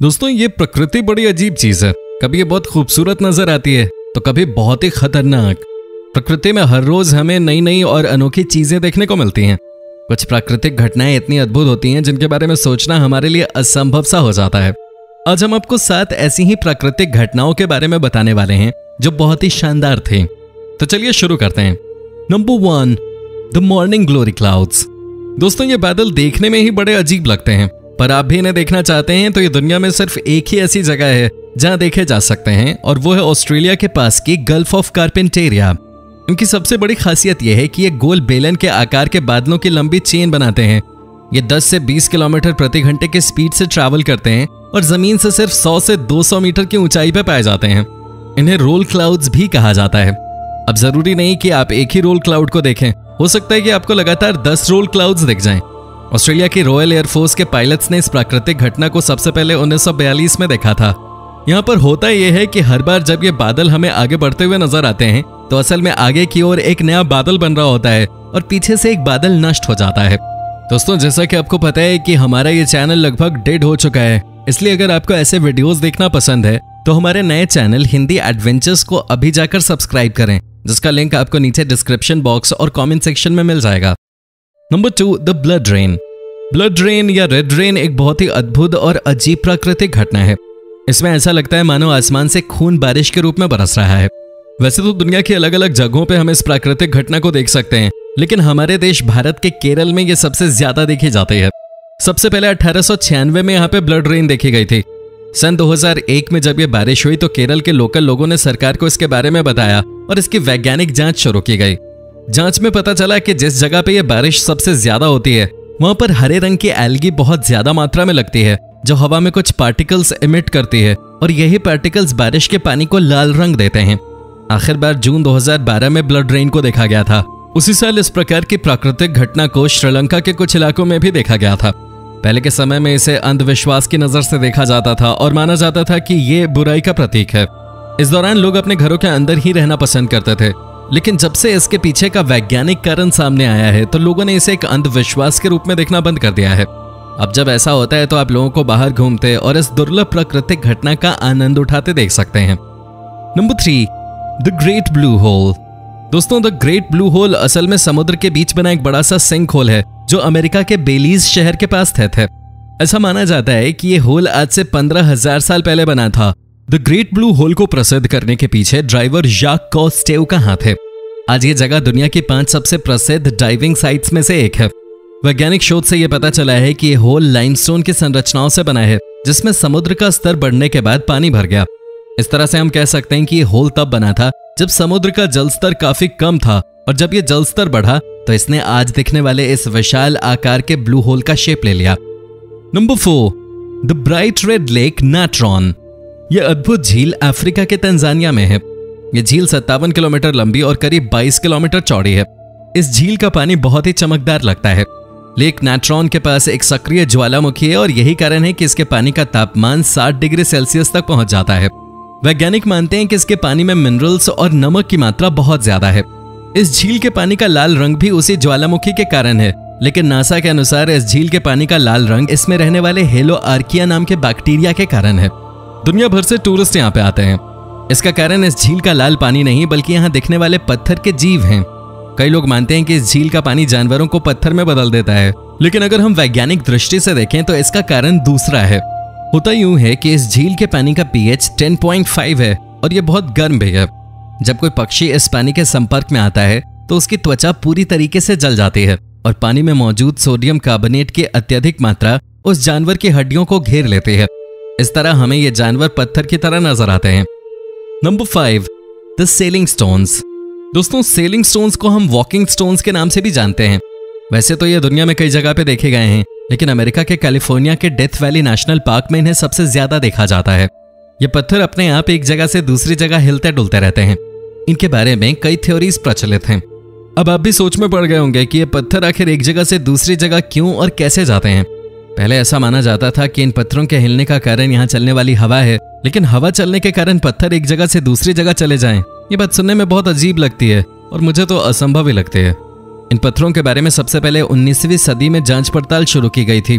दोस्तों ये प्रकृति बड़ी अजीब चीज है। कभी ये बहुत खूबसूरत नजर आती है तो कभी बहुत ही खतरनाक। प्रकृति में हर रोज हमें नई नई और अनोखी चीजें देखने को मिलती हैं। कुछ प्राकृतिक घटनाएं इतनी अद्भुत होती हैं जिनके बारे में सोचना हमारे लिए असंभव सा हो जाता है। आज हम आपको 7 ऐसी ही प्राकृतिक घटनाओं के बारे में बताने वाले हैं जो बहुत ही शानदार थे। तो चलिए शुरू करते हैं। Number 1, the morning glory clouds. दोस्तों ये बादल देखने में ही बड़े अजीब लगते हैं, पर आप भी इन्हें देखना चाहते हैं तो ये दुनिया में सिर्फ एक ही ऐसी जगह है जहां देखे जा सकते हैं, और वो है ऑस्ट्रेलिया के पास की गल्फ ऑफ कार्पेंटेरिया। इनकी सबसे बड़ी खासियत यह है कि ये गोल बेलन के आकार के बादलों की लंबी चेन बनाते हैं। ये 10 से 20 किलोमीटर प्रति घंटे के स्पीड से ट्रैवल करते हैं और जमीन से सिर्फ 100 से 200 मीटर की ऊंचाई पर पाए जाते हैं। इन्हें रोल क्लाउड्स भी कहा जाता है। अब जरूरी नहीं कि आप एक ही रोल क्लाउड को देखें, हो सकता है कि आपको लगातार 10 रोल क्लाउड्स दिख जाएं। ऑस्ट्रेलिया की रॉयल एयरफोर्स के पायलट्स ने इस प्राकृतिक घटना को सबसे पहले 1942 में देखा था। यहाँ पर होता यह है कि हर बार जब ये बादल हमें आगे बढ़ते हुए नजर आते हैं तो असल में आगे की ओर एक नया बादल बन रहा होता है और पीछे से एक बादल नष्ट हो जाता है। दोस्तों जैसा कि आपको पता है कि हमारा ये चैनल लगभग डेड हो चुका है, इसलिए अगर आपको ऐसे वीडियोस देखना पसंद है तो हमारे नए चैनल हिंदी एडवेंचर्स को अभी जाकर सब्सक्राइब करें, जिसका लिंक आपको नीचे डिस्क्रिप्शन बॉक्स और कमेंट सेक्शन में मिल जाएगा। Number 2, the blood rain. Blood rain या रेड रेन एक बहुत ही अद्भुत और अजीब प्राकृतिक घटना है। इसमें ऐसा लगता है मानो आसमान से खून बारिश के रूप में बरस रहा है। वैसे तो दुनिया की अलग अलग जगहों पे हम इस प्राकृतिक घटना को देख सकते हैं, लेकिन हमारे देश भारत के केरल में ये सबसे ज्यादा देखी जाती है। सबसे पहले 1896 में यहाँ पे ब्लड रेन देखी गई थी। सन 2001 में जब ये बारिश हुई तो केरल के लोकल लोगों ने सरकार को इसके बारे में बताया और इसकी वैज्ञानिक जांच शुरू की गई। जांच में पता चला कि जिस जगह पे ये बारिश सबसे ज्यादा होती है वहां पर हरे रंग की एल्गी बहुत ज्यादा मात्रा में लगती है, जो हवा में कुछ पार्टिकल्स इमिट करती है और यही पार्टिकल्स बारिश के पानी को लाल रंग देते हैं। आखिर बार जून 2012 में ब्लड रेन को देखा गया था। उसी साल इस प्रकार की प्राकृतिक घटना को श्रीलंका के कुछ इलाकों में भी देखा गया था। पहले के समय में इसे अंधविश्वास की नजर से देखा जाता था और माना जाता था कि ये बुराई का प्रतीक है। इस दौरान लोग अपने घरों के अंदर ही रहना पसंद करते थे, लेकिन जब से इसके पीछे का वैज्ञानिक कारण सामने आया है तो लोगों ने इसे एक अंधविश्वास के रूप में देखना बंद कर दिया है। अब जब ऐसा होता है तो आप लोगों को बाहर घूमते और इस दुर्लभ प्राकृतिक घटना का आनंद उठाते देख सकते हैं। Number 3, the great blue hole. दोस्तों द ग्रेट ब्लू होल असल में समुद्र के बीच बना एक बड़ा सा सिंक होल है जो अमेरिका के बेलीज शहर के पास स्थित है। ऐसा माना जाता है कि ये होल आज से 15,000 साल पहले बना था। द ग्रेट ब्लू होल को प्रसिद्ध करने के पीछे ड्राइवर जाक कॉस्टेव का हाथ है। आज ये जगह दुनिया की 5 सबसे प्रसिद्ध डाइविंग साइट्स में से एक है। वैज्ञानिक शोध से यह पता चला है कि ये होल लाइमस्टोन की संरचनाओं से बना है, जिसमें समुद्र का स्तर बढ़ने के बाद पानी भर गया। इस तरह से हम कह सकते हैं कि ये होल तब बना था जब समुद्र का जल स्तर काफी कम था, और जब ये जल स्तर बढ़ा तो इसने आज दिखने वाले इस विशाल आकार के ब्लू होल का शेप ले लिया। Number 4, the bright red lake Natron. यह अद्भुत झील अफ्रीका के तंजानिया में है। यह झील 57 किलोमीटर लंबी और करीब 22 किलोमीटर चौड़ी है। इस झील का पानी बहुत ही चमकदार लगता है। लेक नाट्रॉन के पास एक सक्रिय ज्वालामुखी है और यही कारण है कि इसके पानी का तापमान 60 डिग्री सेल्सियस तक पहुंच जाता है। वैज्ञानिक मानते हैं कि इसके पानी में मिनरल्स और नमक की मात्रा बहुत ज्यादा है। इस झील के पानी का लाल रंग भी उसी ज्वालामुखी के कारण है, लेकिन नासा के अनुसार इस झील के पानी का लाल रंग इसमें रहने वाले हेलो आर्किया नाम के बैक्टीरिया के कारण है। दुनिया भर से टूरिस्ट यहाँ पे आते हैं। इसका कारण इस झील का लाल पानी नहीं बल्कि यहाँ दिखने वाले पत्थर के जीव हैं। कई लोग मानते हैं कि इस झील का पानी जानवरों को पत्थर में बदल देता है, लेकिन अगर हम वैज्ञानिक दृष्टि से देखें तो इसका कारण दूसरा है। होता यूं है कि इस झील के पानी का pH 10.5 है और ये बहुत गर्म भी है। जब कोई पक्षी इस पानी के संपर्क में आता है तो उसकी त्वचा पूरी तरीके से जल जाती है और पानी में मौजूद सोडियम कार्बोनेट की अत्यधिक मात्रा उस जानवर की हड्डियों को घेर लेती है। इस तरह हमें ये जानवर पत्थर की तरह नजर आते हैं। Number 5, the sailing stones. दोस्तों सेलिंग स्टोन्स को हम वॉकिंग स्टोन्स के नाम से भी जानते हैं। वैसे तो ये दुनिया में कई जगह पे देखे गए हैं, लेकिन अमेरिका के कैलिफोर्निया के डेथ वैली नेशनल पार्क में इन्हें सबसे ज्यादा देखा जाता है। ये पत्थर अपने आप एक जगह से दूसरी जगह हिलते डुलते रहते हैं। इनके बारे में कई थ्योरीज प्रचलित हैं। अब आप भी सोच में पड़ गए होंगे कि ये पत्थर आखिर एक जगह से दूसरी जगह क्यों और कैसे जाते हैं। पहले ऐसा माना जाता था कि इन पत्थरों के हिलने का कारण यहाँ चलने वाली हवा है, लेकिन हवा चलने के कारण पत्थर एक जगह से दूसरी जगह चले जाएं। ये बात सुनने में बहुत अजीब लगती है और मुझे तो असंभव ही लगती है। इन पत्थरों के बारे में सबसे पहले 19वीं सदी में जांच पड़ताल शुरू की गई थी।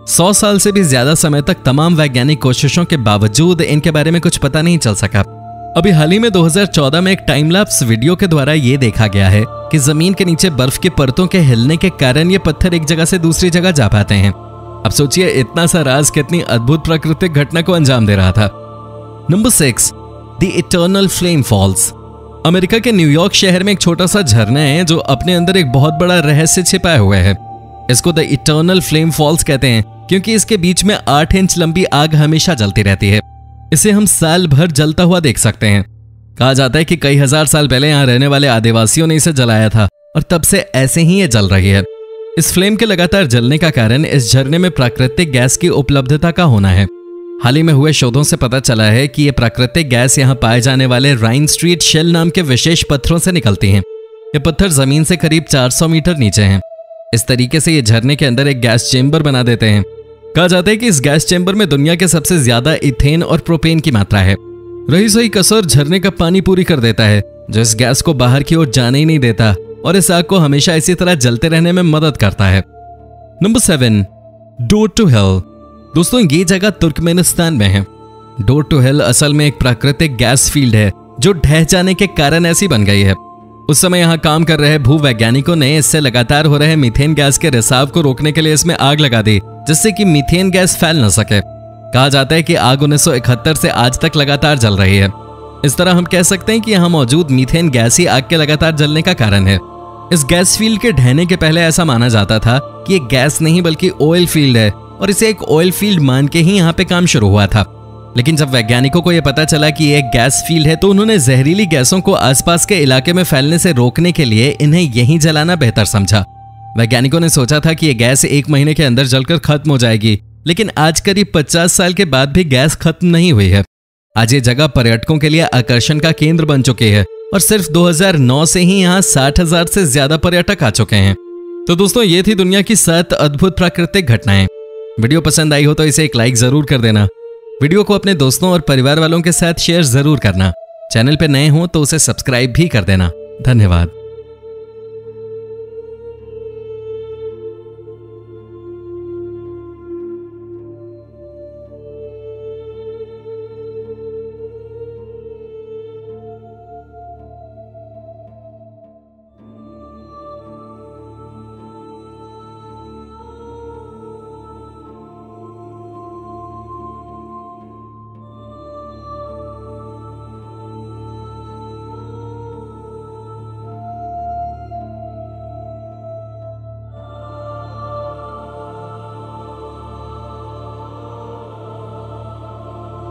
100 साल से भी ज्यादा समय तक तमाम वैज्ञानिक कोशिशों के बावजूद इनके बारे में कुछ पता नहीं चल सका। अभी हाल ही में 2014 में एक टाइम लैप्स वीडियो के द्वारा ये देखा गया है कि जमीन के नीचे बर्फ की परतों के हिलने के कारण ये पत्थर एक जगह से दूसरी जगह जा पाते हैं। अब सोचिए इतना सा राज कितनी अद्भुत प्राकृतिक घटना को अंजाम दे रहा था। Number 6, the eternal flame falls. America के न्यूयॉर्क शहर में एक छोटा सा झरना है जो अपने अंदर एक बहुत बड़ा रहस्य छिपाए हुए है। इसको द इटर्नल फ्लेम फॉल्स कहते हैं क्योंकि इसके बीच में 8 इंच लंबी आग हमेशा जलती रहती है। इसे हम साल भर जलता हुआ देख सकते हैं। कहा जाता है कि कई हजार साल पहले यहाँ रहने वाले आदिवासियों ने इसे जलाया था और तब से ऐसे ही ये जल रही है। इस फ्लेम के लगातार जलने का कारण इस झरने में प्राकृतिक गैस की उपलब्धता का होना है। हाल ही में हुए शोधों से पता चला है कि ये प्राकृतिक गैस यहाँ पाए जाने वाले राइन स्ट्रीट शेल नाम के विशेष पत्थरों से निकलती हैं। ये पत्थर जमीन से करीब 400 मीटर नीचे हैं। इस तरीके से ये झरने के अंदर एक गैस चेंबर बना देते हैं। कहा जाता है कि इस गैस चेंबर में दुनिया के सबसे ज्यादा इथेन और प्रोपेन की मात्रा है। रही सही कसर झरने का पानी पूरी कर देता है जो इस गैस को बाहर की ओर जाने ही नहीं देता और इस आग को हमेशा इसी तरह जलते रहने में मदद करता है। Number 7, door to hell. दोस्तों ये जगह तुर्कमेनिस्तान में है। डोर टू हेल असल में एक प्राकृतिक गैस फील्ड है जो ढह जाने के कारण ऐसी बन गई है। उस समय यहाँ काम कर रहे भूवैज्ञानिकों ने इससे लगातार हो रहे मीथेन गैस के रिसाव को रोकने के लिए इसमें आग लगा दी जिससे कि मीथेन गैस फैल न सके। कहा जाता है कि आग 1971 से आज तक लगातार जल रही है। इस तरह हम कह सकते हैं कि यहाँ मौजूद मीथेन गैस ही आग के लगातार जलने का कारण है। इस गैस फील्ड के ढहने के पहले ऐसा माना जाता था कि ये गैस नहीं बल्कि ऑयल फील्ड है और इसे एक ऑयल फील्ड मान के ही यहाँ पे काम शुरू हुआ था। लेकिन जब वैज्ञानिकों को यह पता चला कि ये एक गैस फील्ड है तो उन्होंने जहरीली गैसों को आसपास के इलाके में फैलने से रोकने के लिए इन्हें यहीं जलाना बेहतर समझा। वैज्ञानिकों ने सोचा था कि ये गैस 1 महीने के अंदर जलकर खत्म हो जाएगी, लेकिन आज करीब 50 साल के बाद भी गैस खत्म नहीं हुई है। आज ये जगह पर्यटकों के लिए आकर्षण का केंद्र बन चुकी है और सिर्फ 2009 से ही यहाँ 60,000 से ज्यादा पर्यटक आ चुके हैं। तो दोस्तों ये थी दुनिया की 7 अद्भुत प्राकृतिक घटनाएं। वीडियो पसंद आई हो तो इसे एक लाइक जरूर कर देना। वीडियो को अपने दोस्तों और परिवार वालों के साथ शेयर जरूर करना। चैनल पे नए हो तो उसे सब्सक्राइब भी कर देना। धन्यवाद।